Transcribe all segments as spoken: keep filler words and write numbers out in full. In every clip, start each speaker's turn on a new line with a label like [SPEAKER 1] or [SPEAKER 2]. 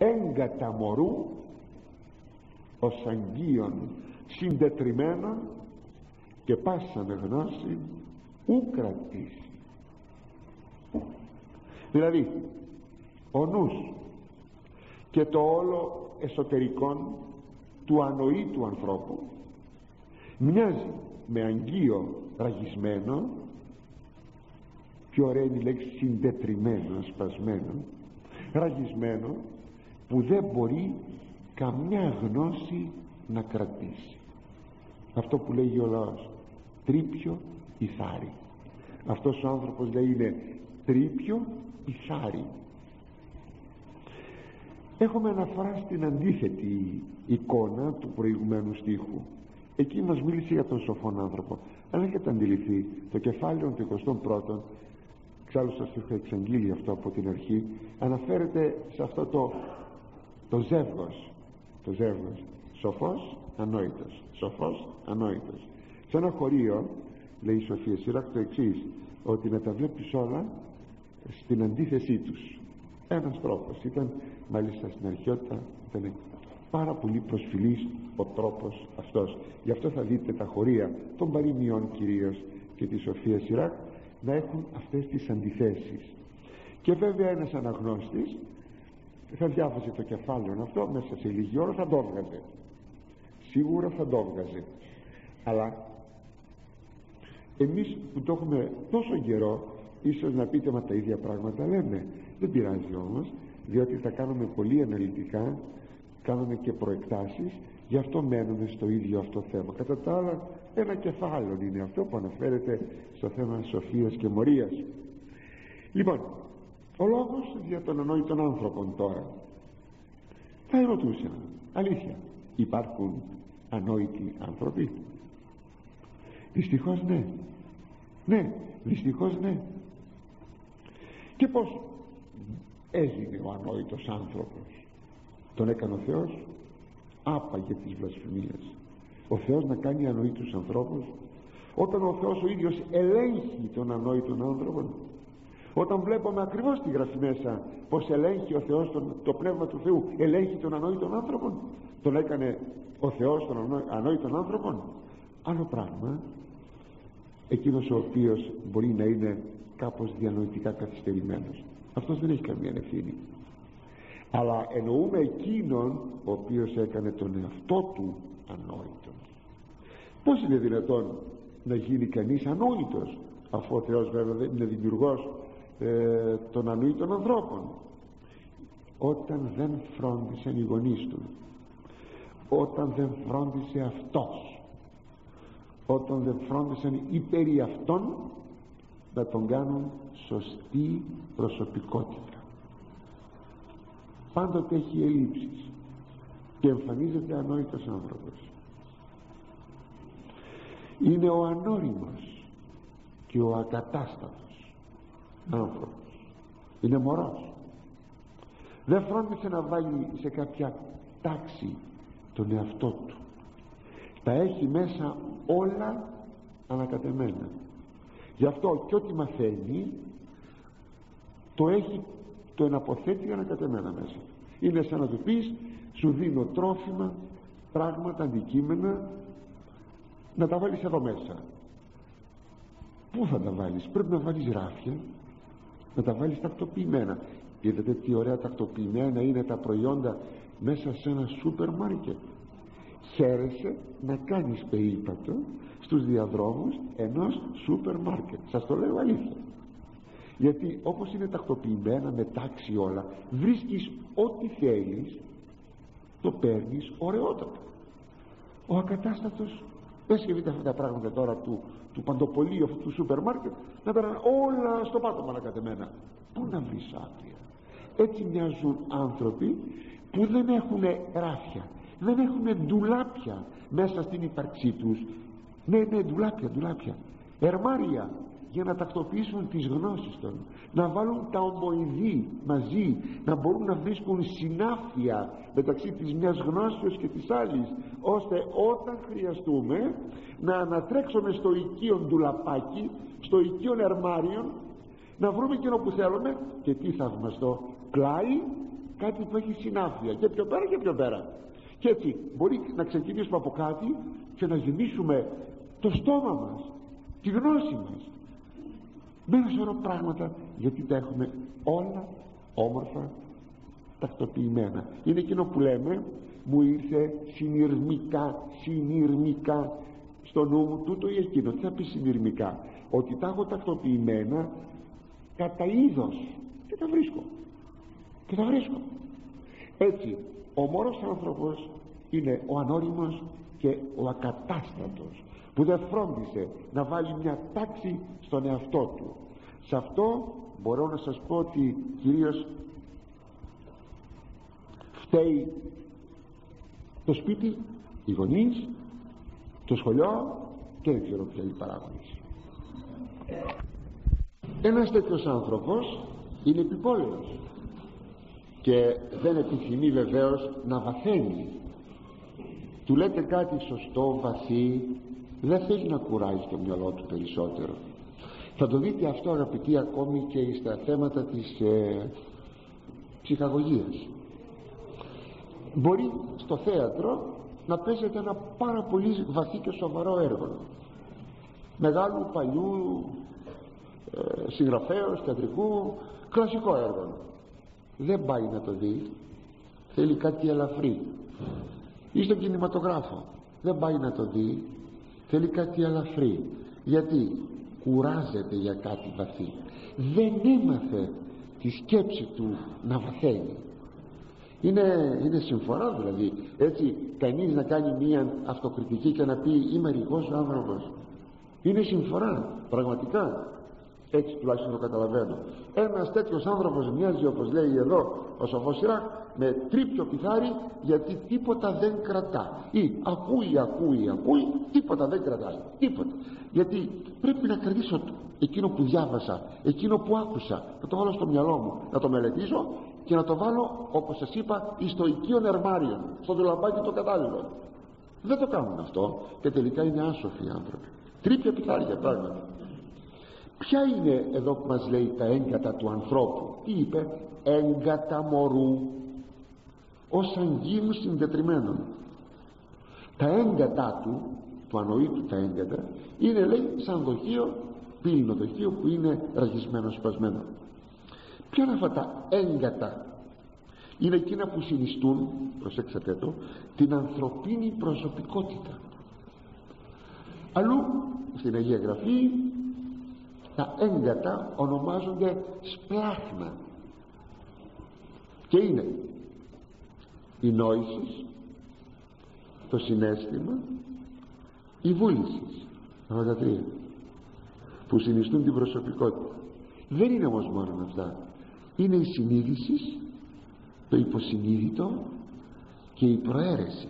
[SPEAKER 1] εγκαταμορού ως αγγείων συντετριμένων και πάσαν γνώση ου κρατήσει. Δηλαδή ο νους και το όλο εσωτερικό του ανοήτου ανθρώπου μοιάζει με αγγείο ραγισμένο, πιο ωραία είναι η λέξη συντετριμένο, σπασμένο, ραγισμένο, που δεν μπορεί καμιά γνώση να κρατήσει. Αυτό που λέγει ο λαός, τρίπιο ηθάρι. Αυτός ο άνθρωπος λέει είναι τρίπιο ηθάρι. Έχουμε αναφορά στην αντίθετη εικόνα του προηγουμένου στίχου. Εκεί μας μίλησε για τον σοφόν άνθρωπο. Αν έχετε αντιληφθεί το κεφάλαιο του εικοστού πρώτου, εξάλλου σας είχα εξαγγείλει αυτό από την αρχή, αναφέρεται σε αυτό το, το ζεύγος, το ζεύγος σοφός ανόητος, σοφός ανόητος. Σε ένα χωρίο λέει η Σοφία Σιράκ το εξής, ότι να τα βλέπεις όλα στην αντίθεσή τους. Ένας τρόπος ήταν, μάλιστα στην αρχαιότητα ήταν πάρα πολύ προσφυλής ο τρόπος αυτός. Γι' αυτό θα δείτε τα χωρία των παροιμιών κυρίως και τη Σοφία Σιράκ να έχουν αυτές τις αντιθέσεις. Και βέβαια ένας αναγνώστης θα διάβαζε το κεφάλαιο αυτό, μέσα σε λίγη ώρα θα το έβγαζε, σίγουρα θα το έβγαζε. Αλλά εμείς που το έχουμε τόσο καιρό, ίσως να πείτε μα τα ίδια πράγματα λέμε. Δεν πειράζει όμως, διότι θα κάνουμε πολύ αναλυτικά, κάνουμε και προεκτάσεις, γι' αυτό μένουμε στο ίδιο αυτό θέμα. Κατά τα άλλα ένα κεφάλαιο είναι αυτό που αναφέρεται στο θέμα σοφίας και μορίας. Λοιπόν, ο λόγος για τον ανόητον άνθρωπον τώρα. Θα ερωτούσα, αλήθεια, υπάρχουν ανόητοι άνθρωποι? Δυστυχώς ναι. Ναι, δυστυχώς ναι. Και πως έγινε ο ανόητος άνθρωπος? Τον έκανε ο Θεός? Άπαγε τις βλασφημίες. Ο Θεός να κάνει ανόητους ανθρώπους? Όταν ο Θεός ο ίδιος ελέγχει τον ανόητον άνθρωπο, όταν βλέπουμε ακριβώς τη Γραφή μέσα πως ελέγχει ο Θεός τον, το Πνεύμα του Θεού ελέγχει τον ανόητον άνθρωπο, τον έκανε ο Θεός τον ανόητον άνθρωπο. Άλλο πράγμα εκείνος ο οποίος μπορεί να είναι κάπως διανοητικά καθυστερημένος, αυτός δεν έχει καμία ευθύνη. Αλλά εννοούμε εκείνον ο οποίος έκανε τον εαυτό του ανόητον. Πώς είναι δυνατόν να γίνει κανείς ανόητος, αφού ο Θεός βέβαια δεν είναι δημιουργός ε, των ανόητων ανθρώπων? Όταν δεν φρόντισαν οι γονείς του, όταν δεν φρόντισε αυτός, όταν δεν φρόντισαν οι περί αυτών να τον κάνουν σωστή προσωπικότητα. Πάντοτε έχει ελλείψεις και εμφανίζεται ανόητος άνθρωπος. Είναι ο ανώριμος και ο ακατάστατος άνθρωπος. Είναι μωρός. Δεν φρόντισε να βάλει σε κάποια τάξη τον εαυτό του. Τα έχει μέσα όλα ανακατεμένα. Γι' αυτό και ό,τι μαθαίνει το έχει, το εναποθέτει ανακατεμένα μέσα. Είναι σαν να του πεις, σου δίνω τρόφιμα, πράγματα, αντικείμενα, να τα βάλεις εδώ μέσα. Πού θα τα βάλεις? Πρέπει να βάλεις ράφια, να τα βάλεις τακτοποιημένα. Είδατε τι ωραία τακτοποιημένα είναι τα προϊόντα μέσα σε ένα σούπερ μάρκετ. Χαίρεσαι να κάνεις περίπατο στους διαδρόμους ενός σούπερ μάρκετ. Σας το λέω αλήθεια. Γιατί όπως είναι τακτοποιημένα με τάξη όλα, βρίσκεις ό,τι θέλεις, το παίρνεις ωραιότατα. Ο ακατάστατος, πες και δείτε αυτά τα πράγματα τώρα του, του παντοπολίου αυτού του σούπερ μάρκετ, να παίρνουν όλα στο πάτωμα ανακατεμένα. Πού να βρεις άπλια? Έτσι μοιάζουν άνθρωποι που δεν έχουν ράφια, δεν έχουν ντουλάπια μέσα στην ύπαρξή τους. Ναι, ναι, ντουλάπια, ντουλάπια, ερμάρια για να τακτοποιήσουν τις γνώσεις των, να βάλουν τα ομοειδή μαζί, να μπορούν να βρίσκουν συνάφεια μεταξύ της μιας γνώσεως και της άλλης, ώστε όταν χρειαστούμε να ανατρέξουμε στο οικείο ντουλαπάκι, στο οικείο ερμάριον, να βρούμε εκείνο που θέλουμε. Και τι θαυμαστό, πλάι κάτι που έχει συνάφεια και πιο πέρα και πιο πέρα. Και έτσι μπορεί να ξεκινήσουμε από κάτι και να γεμίσουμε το στόμα μας, τη γνώση μας με ένα σωρό πράγματα, γιατί τα έχουμε όλα όμορφα τακτοποιημένα. Είναι εκείνο που λέμε, μου ήρθε συνειρμικά, συνειρμικά στο νου μου τούτο ή εκείνο. Τι θα πει συνειρμικά? Ότι τα έχω τακτοποιημένα κατά είδος και τα βρίσκω και τα βρίσκω. Έτσι ο μωρός άνθρωπος είναι ο ανώριμος και ο ακατάστατος, που δεν φρόντισε να βάλει μια τάξη στον εαυτό του. Σε αυτό μπορώ να σας πω ότι κυρίως φταίει το σπίτι, οι γονείς, το σχολείο και δεν ξέρω ποια άλλοι παράγοντες. Ένας τέτοιος άνθρωπος είναι επιπόλαιος και δεν επιθυμεί βεβαίως να βαθαίνει. Του λέτε κάτι σωστό, βαθύ, δεν θέλει να κουράζει το μυαλό του περισσότερο. Θα το δείτε αυτό, αγαπητοί, ακόμη και στα θέματα της ε, ψυχαγωγίας. Μπορεί στο θέατρο να παίζεται ένα πάρα πολύ βαθύ και σοβαρό έργο μεγάλου παλιού ε, συγγραφέως, θεατρικού, κλασικό έργο. Δεν πάει να το δει, θέλει κάτι ελαφρύ. Ή στον κινηματογράφο δεν πάει να το δει, θέλει κάτι ελαφρύ. Γιατί? Κουράζεται για κάτι βαθύ. Δεν έμαθε τη σκέψη του να βαθαίνει. Είναι, είναι συμφορά δηλαδή, έτσι, κανείς να κάνει μία αυτοκριτική και να πει είμαι ρηγός άνθρωπος. Είναι συμφορά, πραγματικά. Έτσι τουλάχιστον το καταλαβαίνω. Ένας τέτοιος άνθρωπος μοιάζει, όπως λέει εδώ ο σοφός Σιράκ, με τρίπιο πιθάρι, γιατί τίποτα δεν κρατά. Ή ακούει, ακούει, ακούει, τίποτα δεν κρατάει. Τίποτα. Γιατί πρέπει να κρατήσω εκείνο που διάβασα, εκείνο που άκουσα, να το βάλω στο μυαλό μου, να το μελετήσω και να το βάλω, όπως σας είπα, εις το οικείον ερμάριο, στο δουλαμπάκι το κατάλληλο. Δεν το κάνουν αυτό και τελικά είναι άσοφοι οι άνθρωποι. Τρίπια πιθάρια πράγματι. Ποια είναι εδώ που μας λέει τα έγκατα του ανθρώπου? Τι είπε? Έγκατα μωρού ως αγγείλου συντετριμένων. Τα έγκατά του, του ανοήτου τα έγκατα, είναι, λέει, σαν δοχείο, πύληνο δοχείο που είναι ραγισμένο, σπασμένο. Ποια είναι αυτά τα έγκατα? Είναι εκείνα που συνιστούν, προσέξτε το, την ανθρωπίνη προσωπικότητα. Αλλού στην Αγία Γραφή τα έγκατα ονομάζονται σπλάχνα και είναι η νόηση, το συναίσθημα, η βούληση, αυτά τα τρία που συνιστούν την προσωπικότητα. Δεν είναι όμως μόνο αυτά, είναι η συνείδηση, το υποσυνείδητο και η προαίρεση.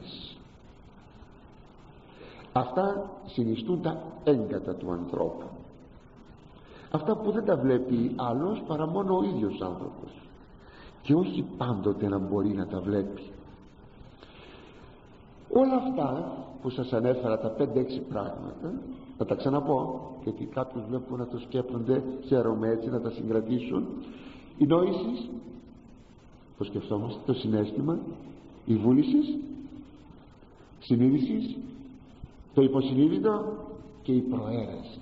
[SPEAKER 1] Αυτά συνιστούν τα έγκατα του ανθρώπου, αυτά που δεν τα βλέπει άλλος παρά μόνο ο ίδιος άνθρωπος, και όχι πάντοτε να μπορεί να τα βλέπει. Όλα αυτά που σας ανέφερα, τα πέντε έξι πράγματα, να τα ξαναπώ, γιατί κάποιους βλέπουν να το σκέπτονται, χαίρομαι έτσι να τα συγκρατήσουν. Η νόηση, το σκεφτόμαστε, το συναίσθημα, η βούληση, συνείδηση, το υποσυνείδητο και η προαίρεση.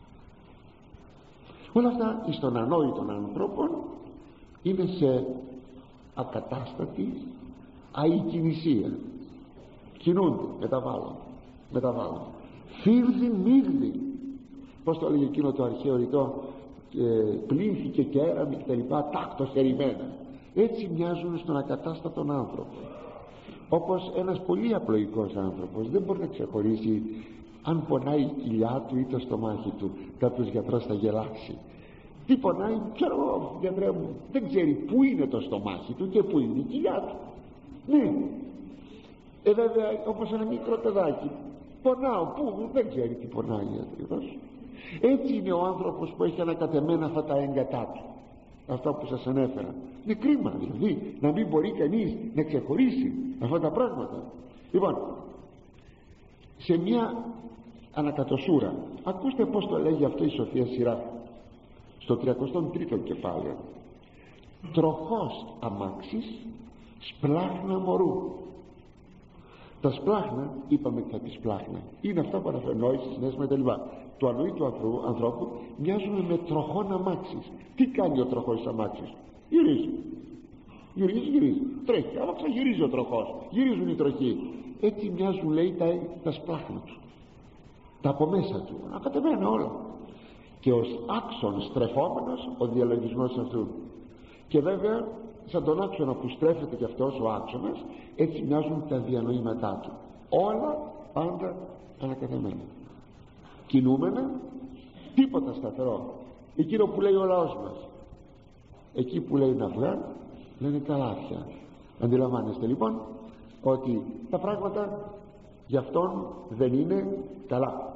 [SPEAKER 1] Όλα αυτά εις των ανόητων ανθρώπων είναι σε ακατάστατη αικινησία. Κινούνται, μεταβάλλουν, μεταβάλλουν. Φίρδιν μύρδιν, πως το έλεγε εκείνο το αρχαίο ρητό, ε, πλήνθηκε και έραμε και τα λοιπά, τάκτος ερημένα. Έτσι μοιάζουν στον ακατάστατον άνθρωπο. Όπως ένας πολύ απλοϊκός άνθρωπος δεν μπορεί να ξεχωρίσει αν πονάει η κοιλιά του ή το στομάχι του. Κάποιος γιατρός θα γελάσει. Τι πονάει? Ξέρω, γιατρέ μου, δεν ξέρει πού είναι το στομάχι του και πού είναι η κοιλιά του. Ναι. Ε, βέβαια, όπως ένα μικρό παιδάκι, πονάω, πού, δεν ξέρει τι πονάει ακριβώς. Έτσι είναι ο άνθρωπος που έχει ανακατεμένα αυτά τα έγκατά του, αυτά που σας ανέφερα. Είναι κρίμα δηλαδή να μην μπορεί κανείς να ξεχωρίσει αυτά τα πράγματα. Λοιπόν, σε μια ανακατοσούρα, ακούστε πως το λέγει αυτό η Σοφία Σιράκ στο τριακοστό τρίτο κεφάλαιο. τροχός αμάξης, σπλάχνα μωρού. Τα σπλάχνα, είπαμε και τα σπλάχνα, είναι αυτά που αναφέρουν νόηση, συναίσθημα κτλ. Το ανοή του ανθρώπου, ανθρώπου μοιάζουν με τροχόν αμάξης. Τι κάνει ο τροχός αμάξης? Γυρίζει, γυρίζει, γυρίζει, τρέχει, αλλά ξαγυρίζει ο τροχός, γυρίζουν οι τροχοί. Έτσι μοιάζουν, λέει, τα, τα σπλάχνα του, τα από μέσα του, ακατεμένα όλα. Και ως άξον στρεφόμενος ο διαλογισμός αυτού. Και βέβαια σαν τον άξονα που στρέφεται και αυτός ο άξονας, έτσι μοιάζουν τα διανοήματά του, όλα πάντα ανακατεμένα, κινούμενα, τίποτα σταθερό. Εκείνο που λέει ο λαός μας, εκεί που λέει να βγάλει, λένε καλάθια. Αντιλαμβάνεστε λοιπόν ότι τα πράγματα για αυτόν δεν είναι καλά.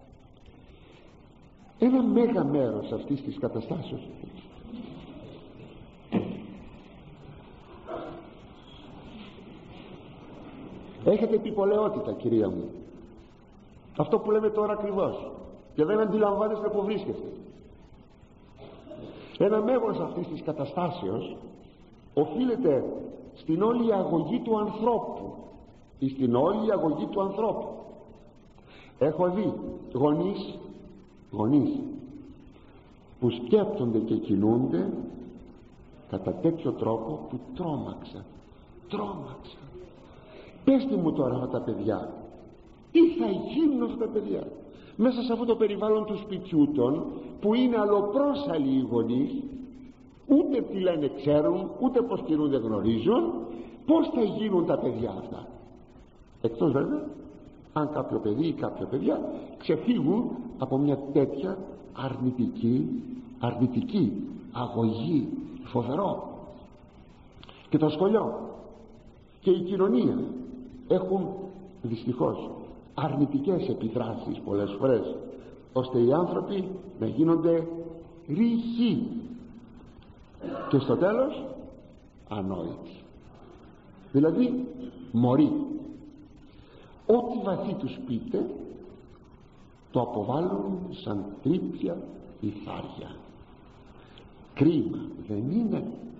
[SPEAKER 1] Ένα μέγα μέρος αυτής της καταστάσεως έχετε επιπολαιότητα, κυρία μου, αυτό που λέμε τώρα ακριβώς, και δεν αντιλαμβάνεστε που βρίσκεστε. Ένα μέγος αυτής της καταστάσεως οφείλεται στην όλη αγωγή του ανθρώπου, ή στην όλη αγωγή του ανθρώπου. Έχω δει γονείς γονείς που σκέπτονται και κινούνται κατά τέτοιο τρόπο που τρόμαξα τρόμαξα Πεςτε μου τώρα αυτά τα παιδιά, τι θα γίνουν αυτά τα παιδιά μέσα σε αυτό το περιβάλλον του σπιτιού των, που είναι αλλοπρόσαλοι οι γονείς, ούτε τι λένε ξέρουν, ούτε πως κινούνται γνωρίζουν. Πως θα γίνουν τα παιδιά αυτά? Εκτός βέβαια αν κάποιο παιδί ή κάποια παιδιά ξεφύγουν από μια τέτοια αρνητική αρνητική αγωγή, φοβερό. Και το σχολείο και η κοινωνία έχουν δυστυχώς αρνητικές επιδράσεις πολλές φορές, ώστε οι άνθρωποι να γίνονται ρηχοί και στο τέλος ανόητοι, δηλαδή μωροί. Ό,τι βαθύ τους πείτε το αποβάλλουν σαν τρίπια λιθάρια. Κρίμα δεν είναι?